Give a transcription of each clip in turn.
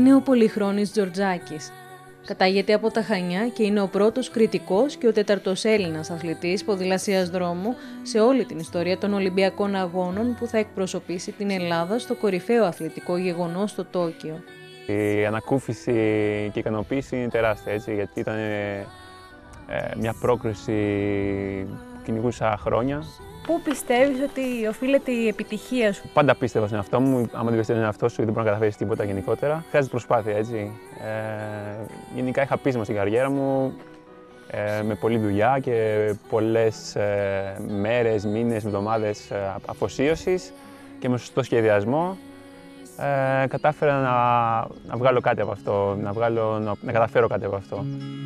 είναι ο Πολυχρόνης Τζορτζάκης. Κατάγεται από τα Χανιά και είναι ο πρώτος κριτικός και ο τέταρτος Έλληνας αθλητής ποδηλασίας δρόμου σε όλη την ιστορία των Ολυμπιακών Αγώνων που θα εκπροσωπήσει την Ελλάδα στο κορυφαίο αθλητικό γεγονός στο Τόκιο. Η ανακούφιση και η ικανοποίηση είναι τεράστια, έτσι, γιατί ήταν μια πρόκριση που κυνηγούσα χρόνια. Πού πιστεύεις ότι οφείλεται η επιτυχία σου? Πάντα πίστευα στον εαυτό μου. Άμα δεν πιστεύεις στον εαυτό σου, δεν μπορεί να καταφέρεις τίποτα γενικότερα. Χρειάζεται προσπάθεια, έτσι. Γενικά είχα πείσμα στην καριέρα μου με πολλή δουλειά και πολλές μέρες, μήνες, εβδομάδες αφοσίωσης και με σωστό σχεδιασμό. Κατάφερα να βγάλω κάτι από αυτό, να καταφέρω κάτι από αυτό.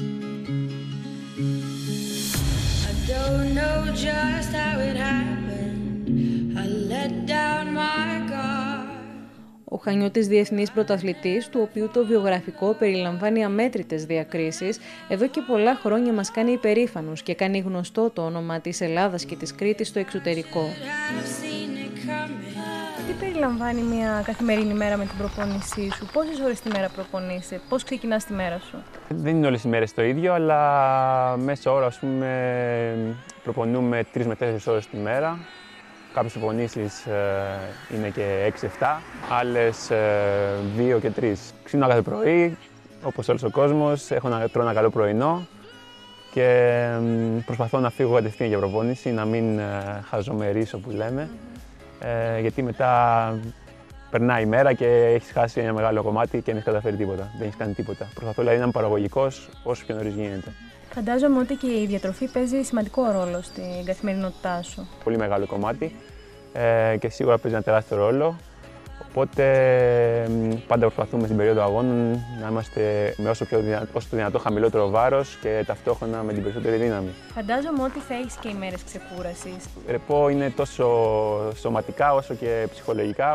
Ο Χανιώτης διεθνής πρωταθλητής, του οποίου το βιογραφικό περιλαμβάνει αμέτρητες διακρίσεις, εδώ και πολλά χρόνια μας κάνει υπερήφανους και κάνει γνωστό το όνομα της Ελλάδας και της Κρήτης στο εξωτερικό. Τι περιλαμβάνει μια καθημερινή μέρα με την προπόνησή σου? Πόσες ώρες τη μέρα προπονείσαι? Πώς ξεκινάς τη μέρα σου? Δεν είναι όλες οι μέρες το ίδιο, αλλά μέσα ώρα, ας πούμε, προπονούμε 3 με 4 ώρες τη μέρα. Κάποιες προπονήσεις είναι και 6-7, άλλες 2 και 3. Ξύπνω κάθε πρωί, όπως όλος ο κόσμος, τρώω ένα καλό πρωινό και προσπαθώ να φύγω κατευθείαν για προπόνηση, να μην χαζομερίσω που λέμε. Γιατί μετά περνάει η μέρα και έχεις χάσει ένα μεγάλο κομμάτι και δεν έχεις καταφέρει τίποτα. Δεν έχεις κάνει τίποτα. Προσπαθώ δηλαδή να είμαι παραγωγικός όσο πιο νωρίς γίνεται. Φαντάζομαι ότι και η διατροφή παίζει σημαντικό ρόλο στην καθημερινότητά σου. Πολύ μεγάλο κομμάτι και σίγουρα παίζει ένα τεράστιο ρόλο. Οπότε πάντα προσπαθούμε στην περίοδο αγώνων να είμαστε με όσο το δυνατό χαμηλότερο βάρος και ταυτόχρονα με την περισσότερη δύναμη. Φαντάζομαι ότι θα έχεις και ημέρες ξεκούρασης. Ρεπό είναι τόσο σωματικά όσο και ψυχολογικά.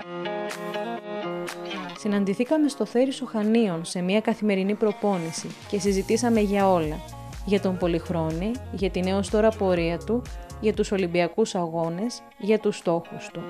Συναντηθήκαμε στο Θέρισο Χανίων σε μια καθημερινή προπόνηση και συζητήσαμε για όλα. Για τον Πολυχρόνη, για την έως τώρα πορεία του, για τους Ολυμπιακούς Αγώνες, για τους στόχους του.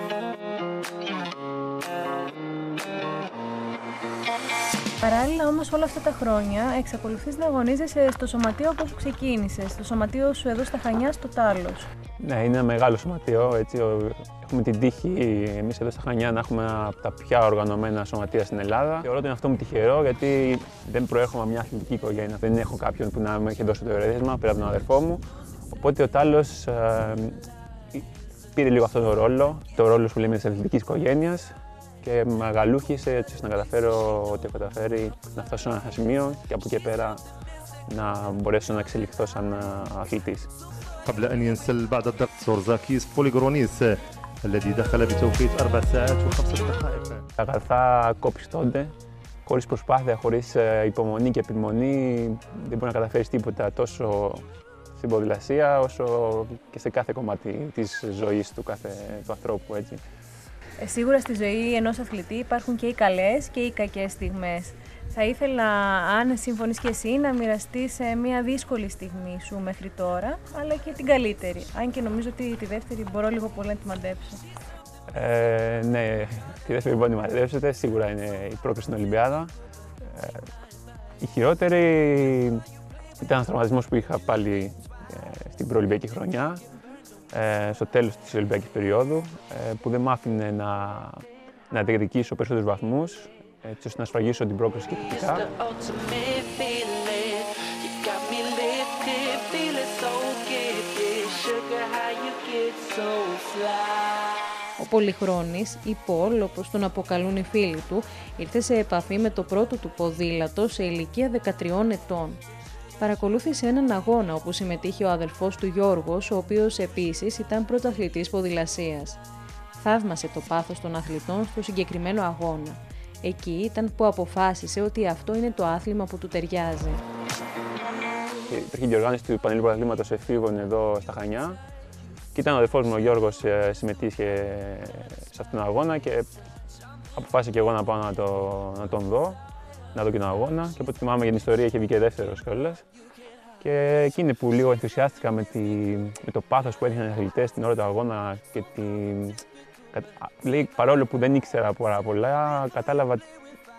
Παράλληλα όμως όλα αυτά τα χρόνια εξακολουθείς να αγωνίζεσαι στο σωματείο από όπου ξεκίνησες, στο σωματείο σου εδώ στα Χανιά, στο Τάλος. Ναι, είναι ένα μεγάλο σωματείο, έτσι. Έχουμε την τύχη εμείς εδώ στα Χανιά να έχουμε ένα από τα πιο οργανωμένα σωματεία στην Ελλάδα. Θεωρώ τον εαυτό μου τυχερό γιατί δεν προέρχομαι από μια αθλητική οικογένεια. Δεν έχω κάποιον που να μου έχει δώσει το ερέθισμα πέρα από τον αδερφό μου. Οπότε ο Τάλος πήρε λίγο αυτόν τον ρόλο που λέμε της αθλητικής οικογένειας και με αγαλούχησε έτσι ώστε να καταφέρω ό,τι έχω καταφέρει, να φτάσω σε ένα σημείο και από εκεί πέρα να μπορέσω να εξελιχθώ σαν αθλητής. قبل أن ينسل بعد الضغط زورزاكيس بوليغرونيس الذي دخل بتوقيت 4 ساعات و5 دقائق. Τα αγαθά κόπιστονται. Χωρίς προσπάθεια, χωρίς υπομονή και επιμονή δεν μπορεί να καταφέρεις τίποτα τόσο στην ποδηλασία όσο και σε κάθε κομμάτι της ζωής του ανθρώπου. Έτσι. Σίγουρα στη ζωή ενός αθλητή υπάρχουν και οι καλές και οι κακές στιγμές. Θα ήθελα, αν συμφωνείς και εσύ, να μοιραστείς μια δύσκολη στιγμή σου μέχρι τώρα, αλλά και την καλύτερη. Αν και νομίζω ότι τη δεύτερη μπορώ λίγο πολύ να τη μαντέψω. Ναι, τη δεύτερη μπορεί να τη μαντέψετε. Σίγουρα είναι η πρόκριση στην Ολυμπιάδα. Η χειρότερη ήταν ένας τραυματισμός που είχα πάλι στην προολυμπιακή χρονιά, στο τέλος της Ολυμπιακής περίοδου, που δεν μ' άφηνε να διεκδικήσω περισσότερους βαθμούς, έτσι ώστε να σφραγίσω την πρόκριση και τυπικά. Ο Πολυχρόνης, ή Πολ, όπως τον αποκαλούν οι φίλοι του, ήρθε σε επαφή με το πρώτο του ποδήλατο σε ηλικία 13 ετών. Παρακολούθησε έναν αγώνα όπου συμμετείχε ο αδελφός του Γιώργος, ο οποίος επίσης ήταν πρωταθλητής ποδηλασίας. Θαύμασε το πάθος των αθλητών στο συγκεκριμένο αγώνα. Εκεί ήταν που αποφάσισε ότι αυτό είναι το άθλημα που του ταιριάζει. Υπήρχε η διοργάνωση του Πανελλήνιου Πρωταθλήματος Εφήβων εδώ στα Χανιά και ήταν ο αδελφός μου ο Γιώργος συμμετείχε σε αυτόν τον αγώνα και αποφάσισα και εγώ να πάω να τον δω, να δω και τον αγώνα και από ό,τι θυμάμαι για την ιστορία είχε βγει και δεύτερος κιόλας. Και εκείνη που λίγο ενθουσιάστηκα με το πάθος που έδειχναν οι αθλητές την ώρα του αγώνα και παρόλο που δεν ήξερα πάρα πολλά, κατάλαβα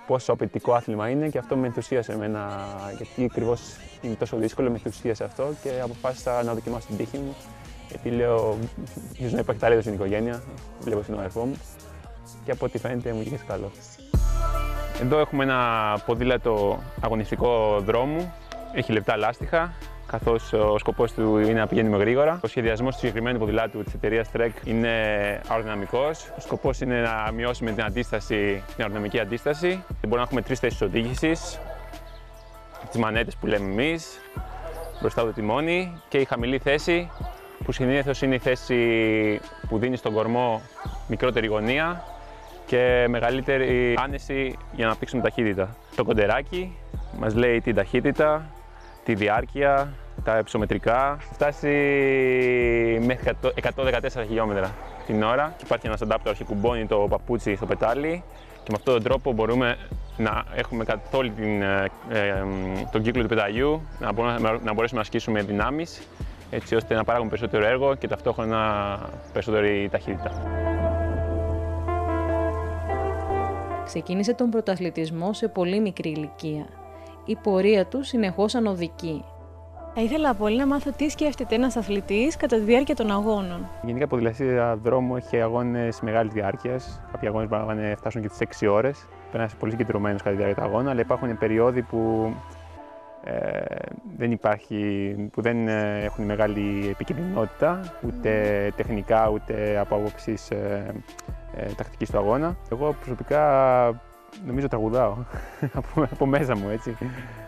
πόσο απαιτητικό άθλημα είναι και αυτό με ενθουσίασε εμένα. Γιατί ακριβώς είναι τόσο δύσκολο, με ενθουσίασε αυτό και αποφάσισα να δοκιμάσω την τύχη μου. Γιατί λέω, ίσως να υπάρχει ταλέντο στην οικογένεια, βλέπω στον αδερφό μου και από ό,τι φαίνεται μου βγήκε καλό. Εδώ έχουμε ένα ποδήλατο αγωνιστικό δρόμου, έχει λεπτά λάστιχα, καθώς ο σκοπός του είναι να πηγαίνουμε γρήγορα. Ο σχεδιασμός του συγκεκριμένου ποδηλάτου της εταιρείας Trek είναι αεροδυναμικός. Ο σκοπός είναι να μειώσουμε την αντίσταση, την αεροδυναμική αντίσταση. Μπορούμε να έχουμε 3 θέσεις οδήγησης, τις μανέτες που λέμε εμείς, μπροστά από το τιμόνι και η χαμηλή θέση, που συνήθως είναι η θέση που δίνει στον κορμό μικρότερη γωνία και μεγαλύτερη άνεση για να αναπτύξουμε ταχύτητα. Το κοντεράκι μας λέει την ταχύτητα, τη διάρκεια, τα υψομετρικά. Φτάσει μέχρι 114 χιλιόμετρα την ώρα. Υπάρχει ένας adapter που κουμπώνει το παπούτσι στο πετάλι και με αυτόν τον τρόπο μπορούμε να έχουμε καθ' όλη τον κύκλο του πεταλιού, να μπορέσουμε να ασκήσουμε δυνάμεις, έτσι ώστε να παράγουμε περισσότερο έργο και ταυτόχρονα περισσότερη ταχύτητα. Ξεκίνησε τον πρωταθλητισμό σε πολύ μικρή ηλικία. Η πορεία του συνεχώς ανωδική. Θα ήθελα πολύ να μάθω τι σκέφτεται ένας αθλητής κατά τη διάρκεια των αγώνων. Γενικά η ποδηλασία δρόμου έχει αγώνες μεγάλης διάρκειας. Κάποιοι αγώνες μπορούν να φτάσουν και τις 6 ώρες. Πρέπει να είσαι πολύ συγκεντρωμένος κατά τη διάρκεια του αγώνα, αλλά υπάρχουν περιόδοι που δεν έχουν μεγάλη επικινδυνότητα, ούτε τεχνικά ούτε από άποψης τακτικής του αγώνα. Εγώ προσωπικά νομίζω τραγουδάω από μέσα μου, έτσι.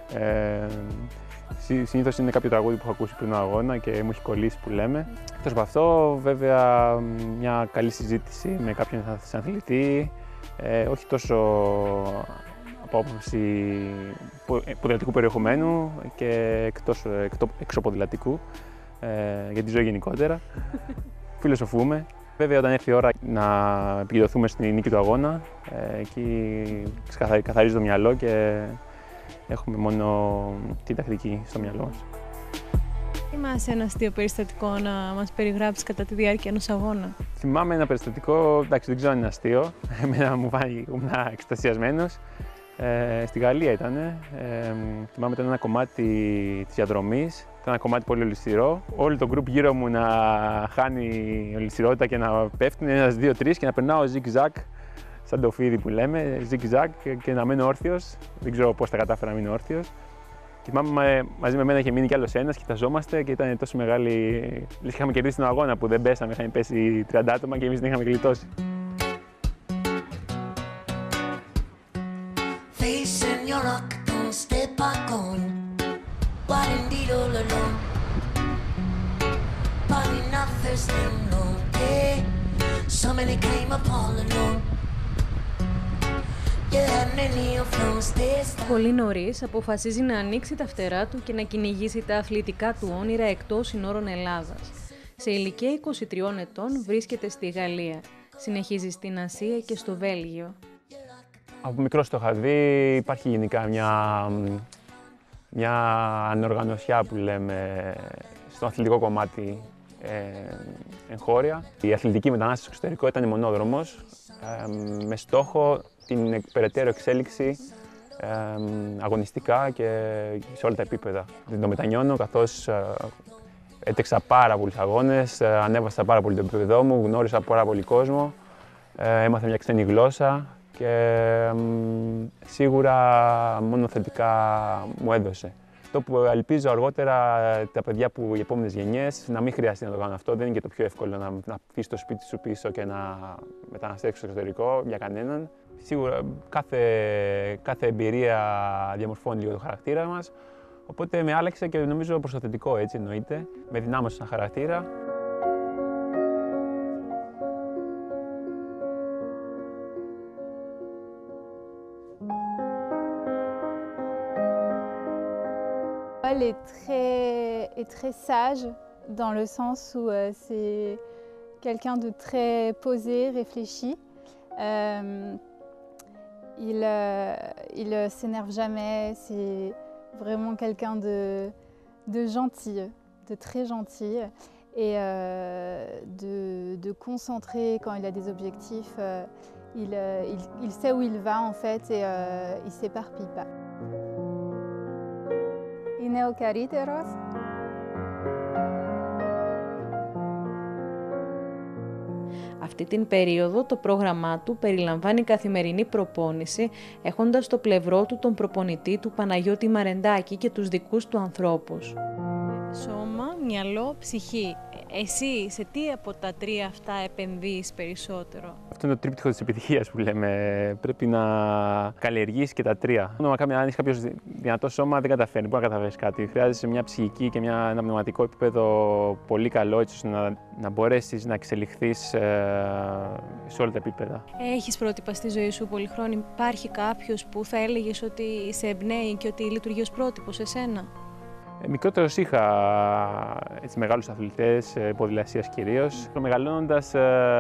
Συνήθως είναι κάποιο τραγούδι που έχω ακούσει πριν τον αγώνα και μου έχει κολλήσει που λέμε. Εκτός από αυτό, βέβαια, μια καλή συζήτηση με κάποιον αθλητή, όχι τόσο από άποψη ποδηλατικού περιεχομένου και εξωποδηλατικού, για τη ζωή γενικότερα. Φιλοσοφούμε. Βέβαια, όταν έρθει η ώρα να επικεντρωθούμε στην νίκη του αγώνα, εκεί καθαρίζει το μυαλό και έχουμε μόνο την τακτική στο μυαλό μας. Θυμάσαι ένα αστείο περιστατικό να μας περιγράψεις κατά τη διάρκεια ενός αγώνα? Θυμάμαι ένα περιστατικό, εντάξει, δεν ξέρω αν είναι αστείο, εμένα μου φάνηκε ήμουν εξτασιασμένος. Στη Γαλλία ήταν. Θυμάμαι ήταν ένα κομμάτι της διαδρομής, ήταν ένα κομμάτι πολύ ολισθηρό. Όλο το group γύρω μου να χάνει ολισθηρότητα και να πέφτουν 1, 2, 3 και να περνάω zig-zag, σαν το φίδι που λέμε, zig-zag και να μένω όρθιος. Δεν ξέρω πώς τα κατάφερα να μείνω όρθιος. Θυμάμαι μαζί με μένα είχε μείνει κι άλλος ένας, κοιταζόμαστε και ήταν τόσο μεγάλη. Λες είχαμε κερδίσει τον αγώνα που δεν πέσαμε, είχαν πέσει 30 άτομα και εμείς δεν είχαμε γλιτώσει. Πολύ νωρίς αποφασίζει να ανοίξει τα φτερά του και να κυνηγήσει τα αθλητικά του όνειρα εκτός συνόρων Ελλάδας. Σε ηλικία 23 ετών βρίσκεται στη Γαλλία. Συνεχίζει στην Ασία και στο Βέλγιο. Από μικρός το είχα δει, υπάρχει γενικά μια ανοργανωσιά που λέμε στο αθλητικό κομμάτι εγχώρια. Η αθλητική μετανάστευση στο εξωτερικό ήταν μονόδρομος, με στόχο την περαιτέρω εξέλιξη αγωνιστικά και σε όλα τα επίπεδα. Δεν το μετανιώνω, καθώς έτρεξα πάρα πολλούς αγώνες, ανέβασα πάρα πολύ το επίπεδό μου, γνώρισα πάρα πολύ κόσμο, έμαθα μια ξένη γλώσσα και σίγουρα μόνο θετικά μου έδωσε. Αυτό που ελπίζω αργότερα τα παιδιά που οι επόμενες γενιές να μην χρειάζεται να το κάνουν αυτό, δεν είναι και το πιο εύκολο να αφήσεις το σπίτι σου πίσω και να μεταναστεύσεις στο εξωτερικό για κανέναν. Σίγουρα κάθε εμπειρία διαμορφώνει λίγο το χαρακτήρα μας, οπότε με άλλαξε και νομίζω προς το θετικό, έτσι εννοείται, με δυνάμωσε σαν χαρακτήρα. Elle est très sage dans le sens où c'est quelqu'un de très posé, réfléchi. Il s'énerve jamais, c'est vraiment quelqu'un de gentil, de très gentil et de concentré quand il a des objectifs il sait où il va en fait et il s'éparpille pas. Είναι ο καλύτερος. Αυτή την περίοδο το πρόγραμμά του περιλαμβάνει καθημερινή προπόνηση, έχοντας στο πλευρό του τον προπονητή του Παναγιώτη Μαρεντάκη και τους δικούς του ανθρώπους. Σώμα, μυαλό, ψυχή. Εσύ σε τι από τα τρία αυτά επενδύεις περισσότερο? Αυτό είναι το τρίπτυχο της επιτυχίας που λέμε. Πρέπει να καλλιεργείς και τα τρία. Αν έχεις κάποιο δυνατό σώμα, δεν καταφέρνει. Μπορεί να καταφέρεις κάτι. Χρειάζεσαι μια ψυχική και ένα πνευματικό επίπεδο πολύ καλό, έτσι ώστε να μπορέσεις να εξελιχθείς σε όλα τα επίπεδα. Έχεις πρότυπα στη ζωή σου πολυχρόνια? Υπάρχει κάποιος που θα έλεγες ότι σε εμπνέει και ότι λειτουργεί ως πρότυπο σε σένα? Μικρότερος είχα μεγάλους αθλητές, ποδηλασίας κυρίως. Μεγαλώνοντας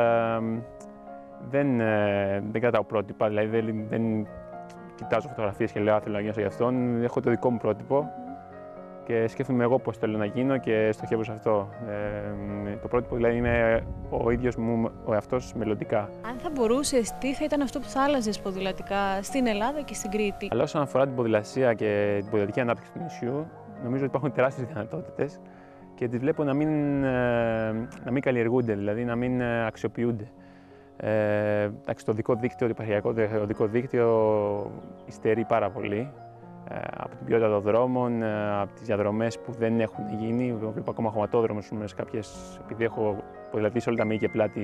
δεν κρατάω πρότυπα, δηλαδή δεν κοιτάζω φωτογραφίες και λέω θέλω να γίνω σαν γι' αυτόν. Έχω το δικό μου πρότυπο και σκέφτομαι εγώ πώς θέλω να γίνω και στοχεύω σε αυτό. Το πρότυπο δηλαδή είναι ο ίδιος μου ο εαυτός μελλοντικά. Αν θα μπορούσες, τι θα ήταν αυτό που θα άλλαζες ποδηλατικά στην Ελλάδα και στην Κρήτη? Αλλά όσον αφορά την ποδηλασία και την ποδηλατική ανάπτυξη του νησιού, νομίζω ότι υπάρχουν τεράστιες δυνατότητες και τις βλέπω να μην καλλιεργούνται, δηλαδή να μην αξιοποιούνται. Το οδικό δίκτυο, το υπαρχιακό οδικό δίκτυο υστερεί πάρα πολύ από την ποιότητα των δρόμων, από τις διαδρομές που δεν έχουν γίνει. Βλέπω ακόμα χωματόδρομους σε κάποιες, επειδή έχω ποδηλατήσει όλα τα μήκη και πλάτη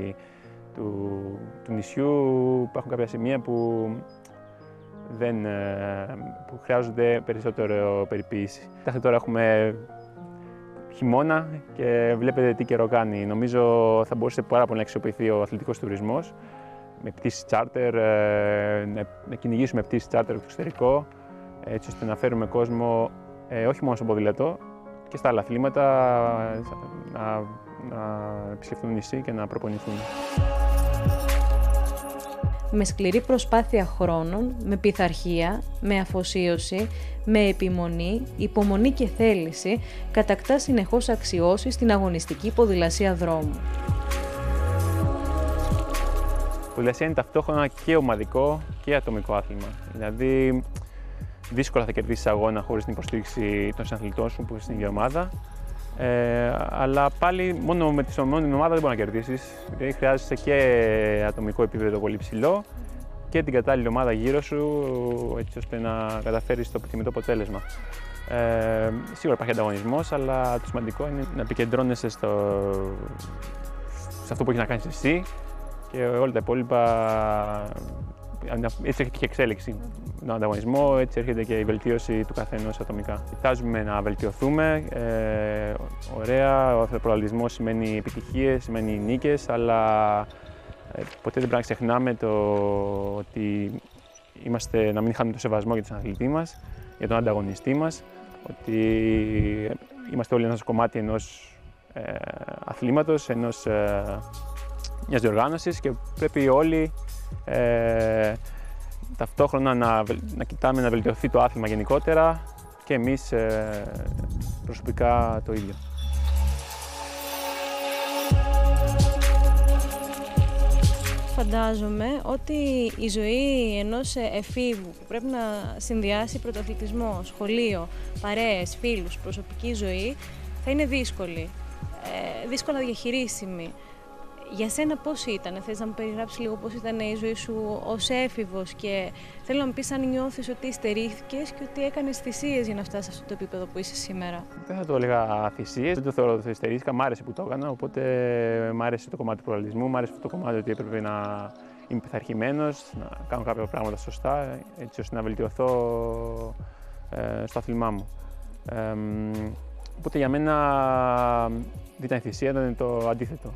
του νησιού, υπάρχουν κάποια σημεία που που χρειάζονται περισσότερο περιποίηση. Τώρα έχουμε χειμώνα και βλέπετε τι καιρό κάνει. Νομίζω θα μπορούσε πάρα πολύ να αξιοποιηθεί ο αθλητικός τουρισμός με πτήσεις τσάρτερ, να κυνηγήσουμε πτήσεις τσάρτερ στο εξωτερικό, έτσι ώστε να φέρουμε κόσμο όχι μόνο στο ποδήλατο και στα άλλα αθλήματα να επισκεφθούν νησί και να προπονηθούν. Με σκληρή προσπάθεια χρόνων, με πειθαρχία, με αφοσίωση, με επιμονή, υπομονή και θέληση, κατακτά συνεχώς αξιώσεις στην αγωνιστική ποδηλασία δρόμου. Η ποδηλασία είναι ταυτόχρονα και ομαδικό και ατομικό άθλημα. Δηλαδή, δύσκολα θα κερδίσεις αγώνα χωρίς την υποστήριξη των συναθλητών σου που είναι στην ίδια ομάδα. Αλλά πάλι μόνο με την ομάδα δεν μπορεί να κερδίσεις. Δηλαδή χρειάζεσαι και ατομικό επίπεδο πολύ ψηλό και την κατάλληλη ομάδα γύρω σου, έτσι ώστε να καταφέρεις το επιθυμητό αποτέλεσμα. Σίγουρα υπάρχει ανταγωνισμός, αλλά το σημαντικό είναι να επικεντρώνεσαι σε αυτό που έχεις να κάνεις εσύ και όλα τα υπόλοιπα. Έτσι έρχεται και η εξέλιξη τον ανταγωνισμό, έτσι έρχεται και η βελτίωση του καθενός ατομικά. Κοιτάζουμε να βελτιωθούμε. Ωραία, ο αθλητοπροβολισμός σημαίνει επιτυχίες, σημαίνει νίκες, αλλά ποτέ δεν πρέπει να ξεχνάμε ότι να μην χάνουμε το σεβασμό για τον αθλητή μας, για τον ανταγωνιστή μας, ότι είμαστε όλοι ένα κομμάτι ενός αθλήματος, μιας διοργάνωσης και πρέπει όλοι ταυτόχρονα να κοιτάμε να βελτιωθεί το άθλημα γενικότερα και εμείς προσωπικά το ίδιο. Φαντάζομαι ότι η ζωή ενός εφήβου που πρέπει να συνδυάσει πρωταθλητισμό, σχολείο, παρέες, φίλους, προσωπική ζωή θα είναι δύσκολα διαχειρίσιμη. Για σένα πώς ήταν, θες να μου περιγράψεις λίγο πώς ήταν η ζωή σου ως έφηβος και θέλω να μου πεις αν νιώθεις ότι στερήθηκες και ότι έκανες θυσίες για να φτάσεις σε αυτό το επίπεδο που είσαι σήμερα? Δεν θα το έλεγα θυσίες, δεν το θεωρώ ότι στερήθηκα, μ' άρεσε που το έκανα, οπότε μ' άρεσε το κομμάτι του πλουραλισμού, μ' άρεσε αυτό το κομμάτι ότι έπρεπε να είμαι πειθαρχημένος, να κάνω κάποια πράγματα σωστά, έτσι ώστε να βελτιωθώ στο άθλημά μου. Οπότε για μένα δεν ήταν θυσία, ήταν το αντίθετο.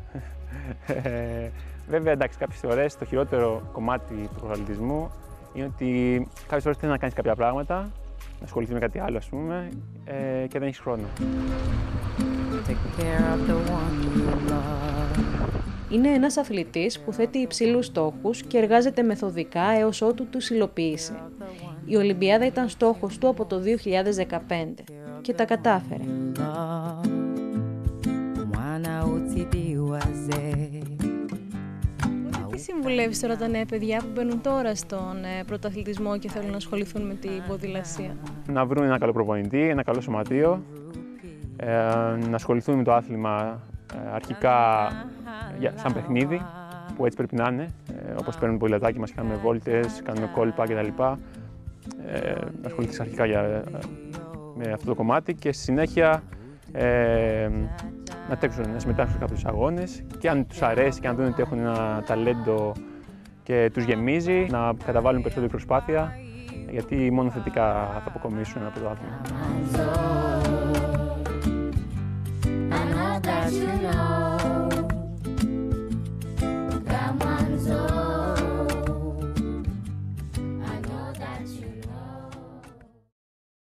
Βέβαια, εντάξει, κάποιες φορές το χειρότερο κομμάτι του προγραμματισμού είναι ότι κάποιες φορές θέλεις να κάνεις κάποια πράγματα, να ασχοληθείς με κάτι άλλο, ας πούμε, και δεν έχεις χρόνο. Είναι ένας αθλητής που θέτει υψηλούς στόχους και εργάζεται μεθοδικά έως ότου τους υλοποιήσει. Η Ολυμπιάδα ήταν στόχος του από το 2015 και τα κατάφερε. Τι συμβουλεύεις τώρα τα νέα παιδιά που μπαίνουν τώρα στον πρωταθλητισμό και θέλουν να ασχοληθούν με την ποδηλασία? Να βρουν ένα καλό προπονητή, ένα καλό σωματείο, να ασχοληθούν με το άθλημα αρχικά σαν παιχνίδι, που έτσι πρέπει να είναι, όπως παίρνουμε ποδηλατάκι μας, κάνουμε βόλτες, κάνουμε κόλπα κτλ. Να ασχοληθείς αρχικά με αυτό το κομμάτι και στη συνέχεια να συμμετάσχουν σε κάποιους αγώνες και αν τους αρέσει και αν δουν ότι έχουν ένα ταλέντο και τους γεμίζει, να καταβάλουν περισσότερη προσπάθεια, γιατί μόνο θετικά θα αποκομίσουν από το άθλημα.